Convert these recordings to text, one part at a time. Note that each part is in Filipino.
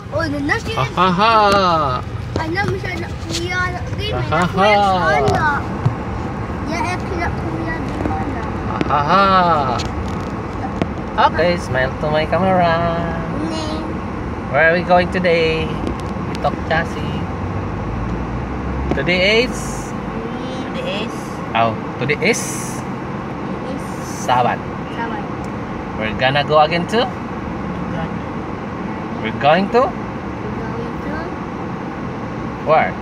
Oh, na siya. Hahaha. Ano mo siya na kuya game na Hahaha. kuya sana. Ya ekla kuya di mana. Hahaha. Okay, smile to my camera. Ne. Where are we going today? Itok Chassis. Today is today is Sabat. Sabat. We're gonna go again to? We're going to? Where?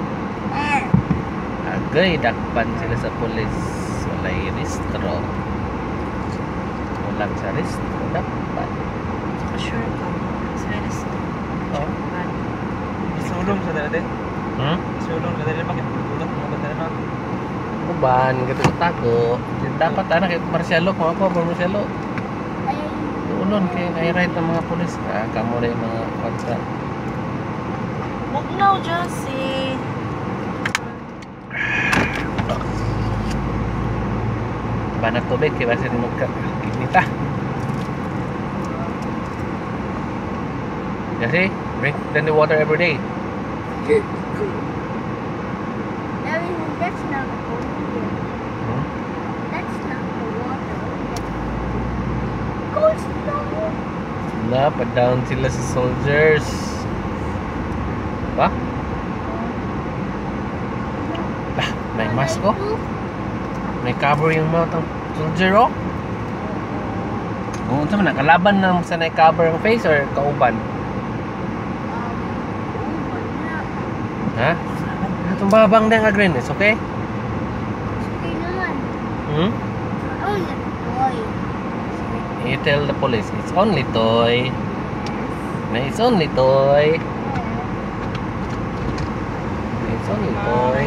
Agay, dakpan sila sa pulis. Walay restro. Walang sa restro, dakpan. Sure ka. Serious. Oh. Sulong sa dati. Sulong sa dati bakit tulog mga bata na. Uban, gitu tago. Dapat anak itu Marcialo, mau apa Marcialo? Ulun kay nai-ride ng mga pulis. Kamu rin mga kontra. Mugnaw, Josie. Banat tubig kay basta ni magkakinita. Kasi, drink plenty water every day. That's not water. That's not the water. Cold snow. Na, pa-down sila sa soldiers. Ba? Lah, may mask ko. May cover yung mouth ng soldier, oh. Kung saan man, nakalaban na sa na-cover ang face or kauban? Ha? Itong babang na nga green is okay? Okay naman. Oh, yeah, toy. You tell the police, it's only toy. Na, it's only toy. It's only toy.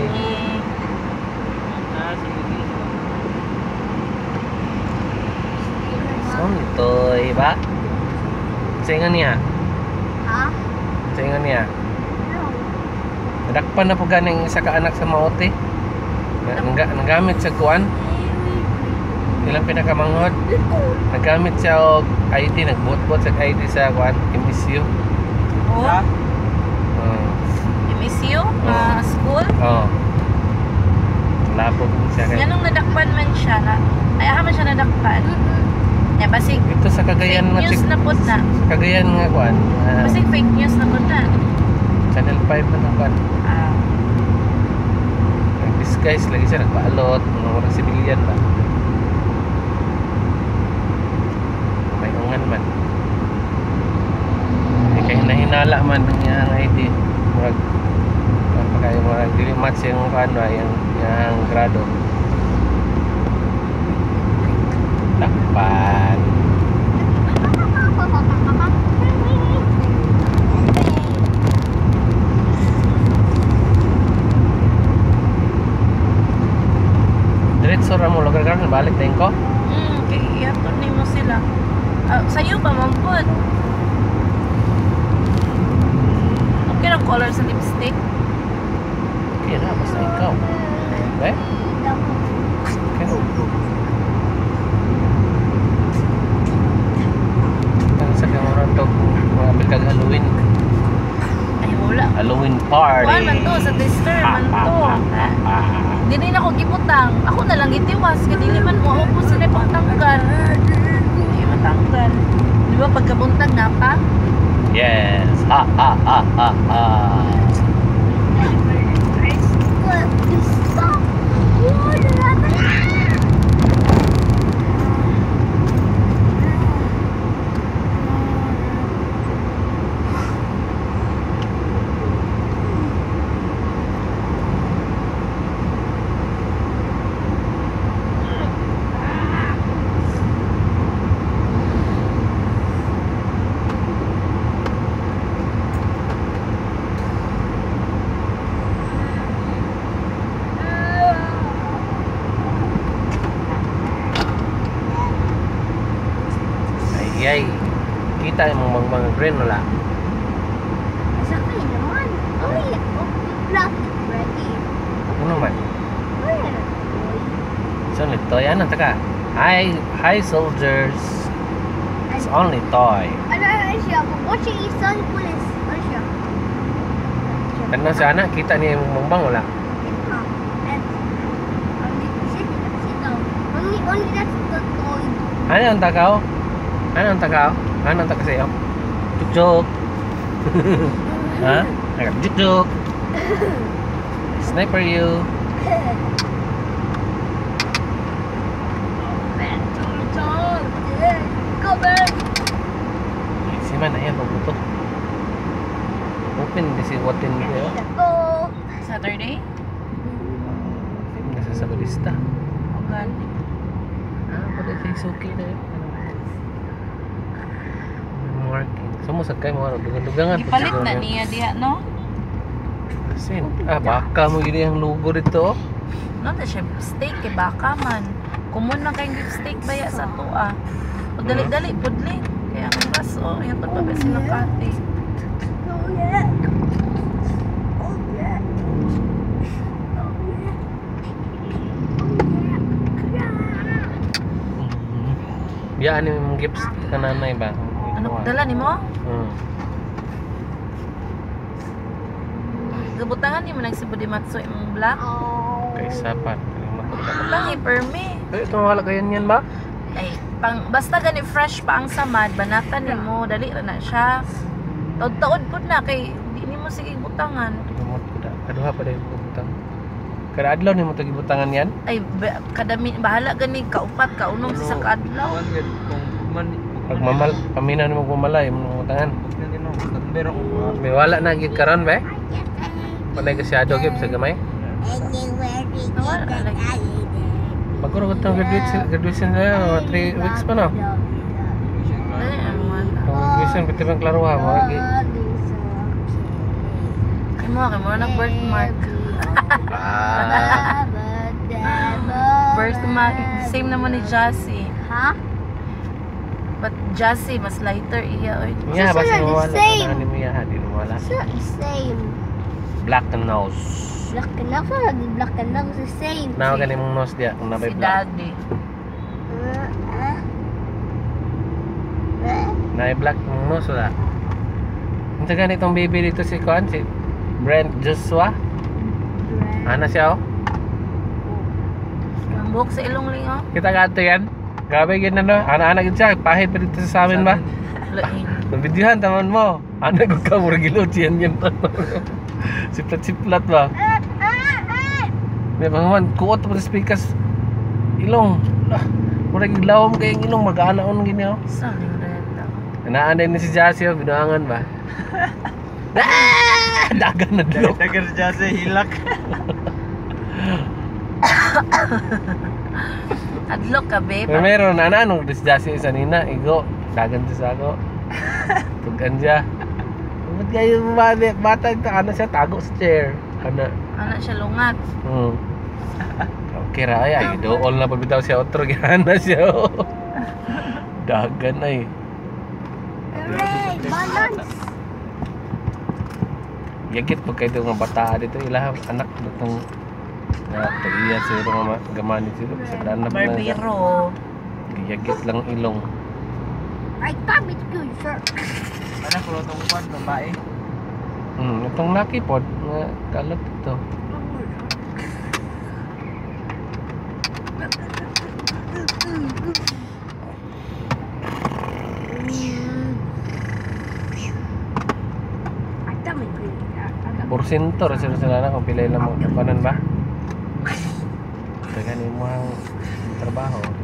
It's only toy, ba? Saingan niya. Ha? Saingan niya. No. Nadakpan na po ganing isa ka anak sa maote. Nagamit sa kuan. Ilang pinakamanghod. Nagamit siya og ID, nagbuot-buot sa ID sa kuan, MSU. Oh, you miss you? School? Oh. Labog siya kay. Ganong nadakpan man siya na. Ay, man siya nadakpan. Eh, basig Ito sa Cagayan fake news na po na. Sa Cagayan nga kuan. Basig fake news na po na. Channel 5 man ang kuan. Ah, Nag-disguise lagi siya, nagpaalot, mga civilian ba. May ungan man. Kaya nahinala man ng iyang ID. Murag pagkaya murag dili match yung ano yung grado. Takpan. Diretso ra mo lugar karon balik tayo ko. kaya iyaton ni mo sila. Sa'yo ba, mampod? Okay na color sa lipstick? Okay na, basta ikaw. Okay? Okay. Ang sa kamera to, mga bilkag Halloween. Ay, wala. Halloween party. Kuhan man to, sa tester man to. Hindi na ako giputang. Ako na lang itiwas. Kaya dili man mo ako po sila pagtanggal. Ay, matanggal. Di ba pagkabuntag na pa? Yes. Ha ha ha ha ha. Stop. Yay. Kita yung mga green wala. Sa akin naman. Oh, yeah. Oh, black ready. Ano man? Oh, yeah. It's only toy. Ano taka? Hi soldiers. It's only toy. Ano siya? Kung siya isang pulis. Ano siya? Ano sa anak, kita niya yung mumbang wala. Only that's the toy. Ano ang takaw? Ano ang takaw? Ano ang takaw sa'yo? Juk-juk. Ha? Juk-juk. Sniper you. Go back. Si man ayan pagbuto. Open di si watin niya. Go. Saturday? Nasa sa balista. O gani. Pada kay suki na yun. Marking. Sumusag kayo mga dugang-dugangan. Gipalit na niya diha, no? Asin. Baka mo yun yung logo dito. No, na siya steak kay baka man. Kumun man kayong beef steak baya sa tuwa. O dali-dali pudli. Kaya ang raso, yan pagpapit silang kate. Oh yeah. Oh yeah. Oh yeah. Yan yung gifts ka nanay ba? Ano, dala ni mo? Gabutangan ni mo nagsibudi matso imong black. Oh. Kay sapat. Lang ipermi. Ito wala kayo yan ba? Ay, basta gani fresh pa ang samad, banatan ni mo, dali ra na siya. Taod-taod pud na kay di nimo sige butangan. Gamot ko da. Kaduha pa dahil butang. Kada adlaw ni mo ito gibutangan yan? Ay, kadami bahala gani kaupat kaunom sa kadlaw. Kuan gid kung man Pag paminaw ni mo gumalay mo butangan. pero May wala na gid karon ba? Panay kasyado gib sa gamay. Wala lagi. Pagkuro ko itong graduation na 3 weeks pa no? Dali naman. Ang graduation pati bang klaro ha? Mga Ay mo nang birthmark. Birthmark same naman ni Jassy. Huh? But Jassy mas lighter iya oy. Nga, basta Sure, mo wala. same. Ano mo yan? Di mo wala. It's not the same. Black nose. Black and ako, black and ako the same. Nawa ka mong nose diya kung nabay Si black. Daddy. Nabay black mong nose wala. Ito ganitong baby dito si Kwan, si Brent Joshua. Ano siya oh? Ang buhok sa ilong lingo. Kita ka ito yan? Grabe yun ano? Anak-anak yun siya. Pahit pa dito sa amin ba? Lain. Nabidyohan, taman mo. Anak ko ka, muragilot yan yan. Siplat-siplat ba? May pangaman, kuot pa sa speakers. Ilong. Murag iglawam kayong ilong, mag-aanaon ganyan. Saling red lang. Naaanay ni si Jassy, binuangan ba? Dagan na dilok. dagar siya sa hilak. Adlok ka, babe. Pero meron, ano, si Jassy isa nina, igo. Dagan to sa ako. Tugan siya. Ba't kayo bata ito? Ano siya, tago sa chair. Ano? Anak siya lungat. Okay ra ay dool na pabitaw siya otro gihana siya. Dagan ay. Hooray! Balance! Yagit pag kayo mga bata dito ilah anak nitong na tagiya siguro nga gamani siguro sa daan na Barbero. Yagit lang ilong. I come it's good, sir. Ano ko tong kwan babae. Itong lucky pod nga kalat ito. Porsyento ra sila na kung pilay lang mo kanan ba? Kaya mo ang trabaho.